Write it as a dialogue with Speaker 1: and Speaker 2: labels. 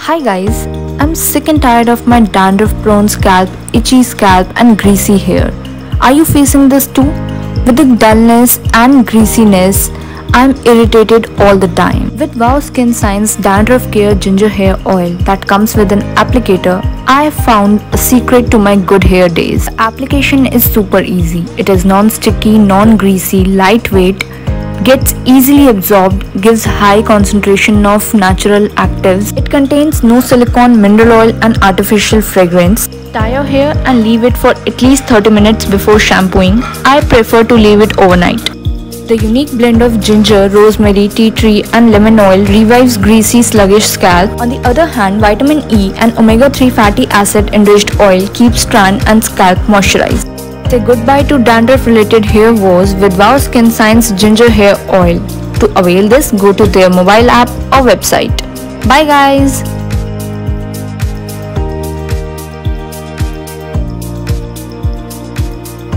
Speaker 1: Hi guys, I'm sick and tired of my dandruff-prone scalp, itchy scalp and greasy hair. Are you facing this too? With the dullness and greasiness, I'm irritated all the time. With Wow Skin Science Dandruff Care Ginger Hair Oil that comes with an applicator, I have found a secret to my good hair days. The application is super easy. It is non-sticky, non-greasy, lightweight, gets easily absorbed, gives high concentration of natural actives. It contains no silicone, mineral oil and artificial fragrance. Tie your hair and leave it for at least 30 minutes before shampooing. I prefer to leave it overnight. The unique blend of ginger, rosemary, tea tree and lemon oil revives greasy, sluggish scalp. On the other hand, vitamin E and omega-3 fatty acid enriched oil keeps strand and scalp moisturized. Say goodbye to dandruff-related hair woes with Wow Skin Science Ginger Hair Oil. To avail this, go to their mobile app or website. Bye guys!